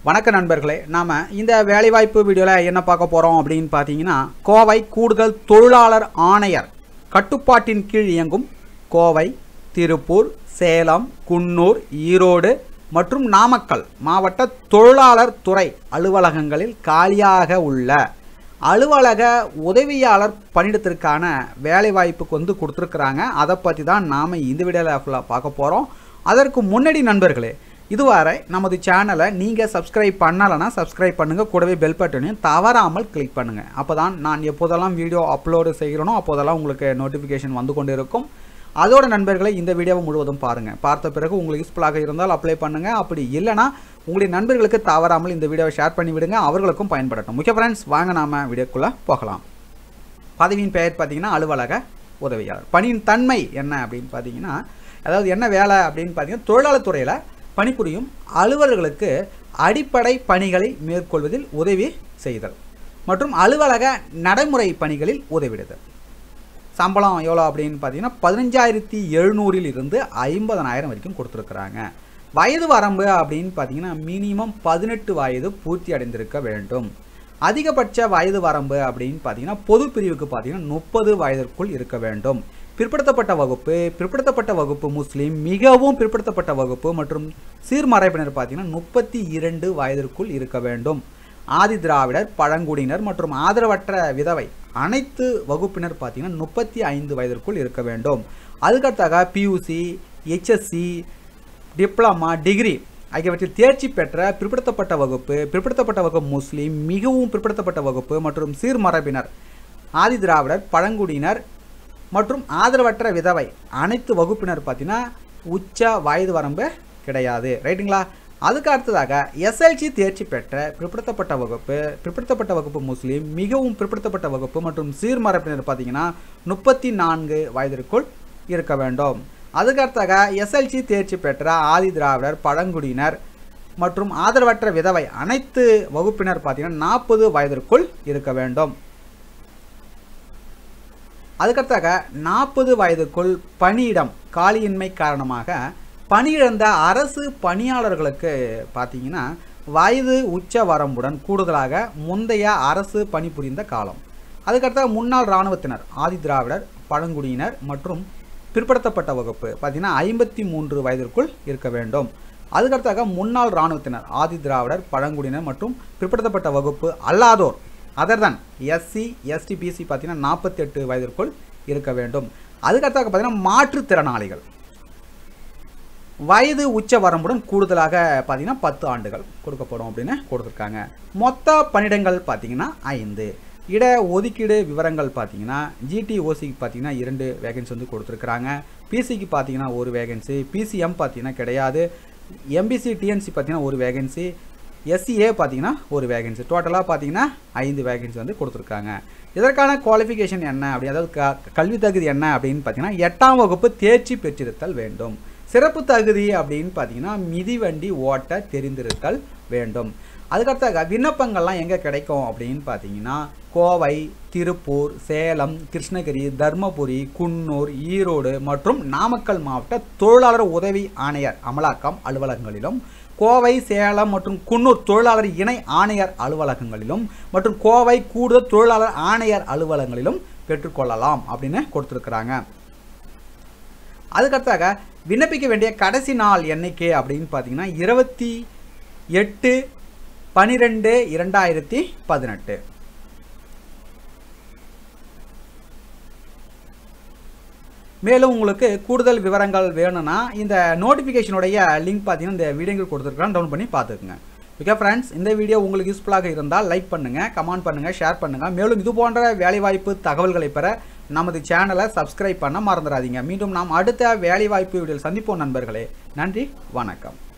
வணக்க நண்பர்களே, நாம இந்த வேலைவாய்ப்பு வீடியோல என்ன பார்க்க போறோம் அப்படின்னு பார்த்தீங்கன்னா, கோவை கூடுதல் தொழிலாளர் ஆணையர் கட்டுப்பாட்டின் கீழ் இயங்கும் கோவை, திருப்பூர், சேலம், குன்னூர், ஈரோடு மற்றும் நாமக்கல் மாவட்ட தொழிலாளர் துறை அலுவலகங்களில் காலியாக உள்ள அலுவலக உதவியாளர் பணியிடத்திற்கான வேலைவாய்ப்புக்கு கொடுத்துருக்குறாங்க. அதை பற்றி தான் நாம் இந்த வீடியோவில் ஃபுல்லாக பார்க்க போகிறோம். அதற்கு முன்னாடி நண்பர்களே, இதுவரை நமது சேனலை நீங்கள் சப்ஸ்கிரைப் பண்ணலைன்னா சப்ஸ்கிரைப் பண்ணுங்கள், கூடவே பெல் பட்டனையும் தவறாமல் கிளிக் பண்ணுங்கள். அப்போ தான் நான் எப்போதெல்லாம் வீடியோ அப்லோடு செய்கிறனோ அப்போதெல்லாம் உங்களுக்கு நோட்டிஃபிகேஷன் வந்து கொண்டு இருக்கும். அதோட நண்பர்களை இந்த வீடியோவை முழுவதும் பாருங்கள். பார்த்த பிறகு உங்களுக்கு யூஸ்ஃபுல்லாக இருந்தால் அப்ளை பண்ணுங்கள். அப்படி இல்லைனா உங்களுடைய நண்பர்களுக்கு தவறாமல் இந்த வீடியோவை ஷேர் பண்ணி விடுங்க, அவர்களுக்கும் பயன்படட்டும். முக்கிய ஃப்ரெண்ட்ஸ், வாங்க நாம் வீடியோக்குள்ளே போகலாம். பதவியின் பெயர் பார்த்தீங்கன்னா அலுவலக உதவியாளர். பணியின் தன்மை என்ன அப்படின்னு பார்த்தீங்கன்னா, அதாவது என்ன வேலை அப்படின்னு பார்த்தீங்கன்னா, தொழிலாளர் துறையில் பணிபுரியும் அலுவலர்களுக்கு அடிப்படை பணிகளை மேற்கொள்வதில் உதவி செய்தல் மற்றும் அலுவலக நடைமுறை பணிகளில் உதவிடுதல். சம்பளம் எவ்வளோ அப்படின்னு பார்த்தீங்கன்னா 15,700 இருந்து 50,000 வரைக்கும் கொடுத்துருக்குறாங்க. வயது வரம்பு அப்படின்னு பார்த்தீங்கன்னா மினிமம் 18 வயது பூர்த்தி அடைந்திருக்க வேண்டும். அதிகபட்ச வயது வரம்பு அப்படின்னு பார்த்தீங்கன்னா பொது பிரிவுக்கு பார்த்தீங்கன்னா 30 வயதிற்குள் இருக்க வேண்டும். பிற்படுத்தப்பட்ட வகுப்பு முஸ்லீம், மிகவும் பிற்படுத்தப்பட்ட வகுப்பு மற்றும் சீர்மரபினர் பார்த்தீங்கன்னா 32 வயதிற்குள் இருக்க வேண்டும். ஆதி திராவிடர், பழங்குடியினர் மற்றும் ஆதரவற்ற விதவை அனைத்து வகுப்பினர் பார்த்தீங்கன்னா 35 வயதிற்குள் இருக்க வேண்டும். அதுக்கடுத்தாக பியூசி, HSC, டிப்ளமா, டிகிரி ஆகியவற்றில் தேர்ச்சி பெற்ற பிற்படுத்தப்பட்ட வகுப்பு முஸ்லீம், மிகவும் பிற்படுத்தப்பட்ட வகுப்பு மற்றும் சீர்மரபினர், ஆதி திராவிடர், பழங்குடியினர் மற்றும் ஆதரவற்ற விதவை அனைத்து வகுப்பினர் பார்த்தீங்கன்னா உச்ச வயது வரம்பு கிடையாது. ரைட்டுங்களா? அதுக்கு அடுத்ததாக SLC தேர்ச்சி பெற்ற பிற்படுத்தப்பட்ட வகுப்பு முஸ்லீம், மிகவும் பிற்படுத்தப்பட்ட வகுப்பு மற்றும் சீர்மரபினர் பார்த்தீங்கன்னா 34 வயதிற்குள் இருக்க வேண்டும். அதுக்கடுத்தாக SLC தேர்ச்சி பெற்ற ஆதி திராவிடர், பழங்குடியினர் மற்றும் ஆதரவற்ற விதவை அனைத்து வகுப்பினர் பார்த்தீங்கன்னா 40 வயதிற்குள் இருக்க வேண்டும். அதுக்கடுத்தாக 40 வயதுக்குள் பணியிடம் காலியின்மை காரணமாக பணியிழந்த அரசு பணியாளர்களுக்கு பார்த்தீங்கன்னா வயது உச்ச வரம்புடன் கூடுதலாக முந்தைய அரசு பணிபுரிந்த காலம். அதுக்கடுத்த முன்னாள் இராணுவத்தினர், ஆதி திராவிடர், பழங்குடியினர் மற்றும் பிற்படுத்தப்பட்ட வகுப்பு பார்த்தீங்கன்னா 53 வயதிற்குள் இருக்க வேண்டும். அதுக்கடுத்தாக முன்னாள் இராணுவத்தினர், ஆதி திராவிடர், பழங்குடியினர் மற்றும் பிற்படுத்தப்பட்ட வகுப்பு அல்லாதோர் அதர்தான் SC, ST, BC பார்த்தீங்கன்னா 48 வயதிற்குள் இருக்க வேண்டும். அதுக்கடுத்தாக பார்த்தீங்கன்னா மாற்றுத்திறனாளிகள் வயது உச்ச வரம்புடன் கூடுதலாக பார்த்தீங்கன்னா 10 ஆண்டுகள் கொடுக்கப்படும் அப்படின்னு கொடுத்துருக்காங்க. மொத்த பணியிடங்கள் பார்த்தீங்கன்னா 5. இட ஒதுக்கீடு விவரங்கள் பார்த்தீங்கன்னா GTOCக்கு பார்த்தீங்கன்னா 2 வேகன்சி கொடுத்துருக்குறாங்க. PCக்கு பார்த்தீங்கன்னா 1 வேகன்சி, PCM பார்த்தீங்கன்னா கிடையாது. MBC TNC பார்த்தீங்கன்னா 1 வேகன்சி, SCA பார்த்தீங்கன்னா 1 வேகன்சி. டோட்டலாக பார்த்தீங்கன்னா 5 வேகன்சி கொடுத்துருக்காங்க. இதற்கான குவாலிஃபிகேஷன் என்ன அப்படி, அதாவது கல்வி தகுதி என்ன அப்படின்னு பார்த்தீங்கன்னா 8ஆம் வகுப்பு தேர்ச்சி பெற்றிருத்தல் வேண்டும். சிறப்பு தகுதி அப்படின்னு பார்த்தீங்கன்னா மிதிவண்டி ஓட்ட தெரிந்திருத்தல் வேண்டும். அதுக்கடுத்தாக விண்ணப்பங்கள்லாம் எங்கே கிடைக்கும் அப்படின்னு பார்த்தீங்கன்னா கோவை, திருப்பூர், சேலம், கிருஷ்ணகிரி, தர்மபுரி, குன்னூர், ஈரோடு மற்றும் நாமக்கல் மாவட்ட தொழிலாளர் உதவி ஆணையர் அமலாக்கம் அலுவலகங்களிலும், கோவை, சேலம் மற்றும் குன்னூர் தொழிலாளர் இணை ஆணையர் அலுவலகங்களிலும் மற்றும் கோவை கூடுதல் தொழிலாளர் ஆணையர் அலுவலகங்களிலும் பெற்றுக்கொள்ளலாம் அப்படின்னு கொடுத்துருக்குறாங்க. அதுக்கடுத்தாக விண்ணப்பிக்க வேண்டிய கடைசி நாள் எண்ணிக்கை அப்படின்னு பார்த்தீங்கன்னா 28/12/2018. மேலும் உங்களுக்கு கூடுதல் விவரங்கள் வேணும்னா இந்த நோட்டிஃபிகேஷனுடைய லிங்க் பார்த்தீங்கன்னா இந்த வீடியோக்கு கொடுத்துருக்கான், டவுன் பண்ணி பார்த்துக்குங்க. ஓகே ஃப்ரெண்ட்ஸ், இந்த வீடியோ உங்களுக்கு யூஸ்ஃபுல்லாக இருந்தால் லைக் பண்ணுங்கள், கமெண்ட் பண்ணுங்கள், ஷேர் பண்ணுங்கள். மேலும் இது போன்ற வேலைவாய்ப்பு தகவல்களை பெற நமது சேனலை சப்ஸ்கிரைப் பண்ண மறந்துடாதீங்க. மீண்டும் நாம் அடுத்த வேலைவாய்ப்பு வீடியோவில் சந்திப்போம் நண்பர்களே. நன்றி, வணக்கம்.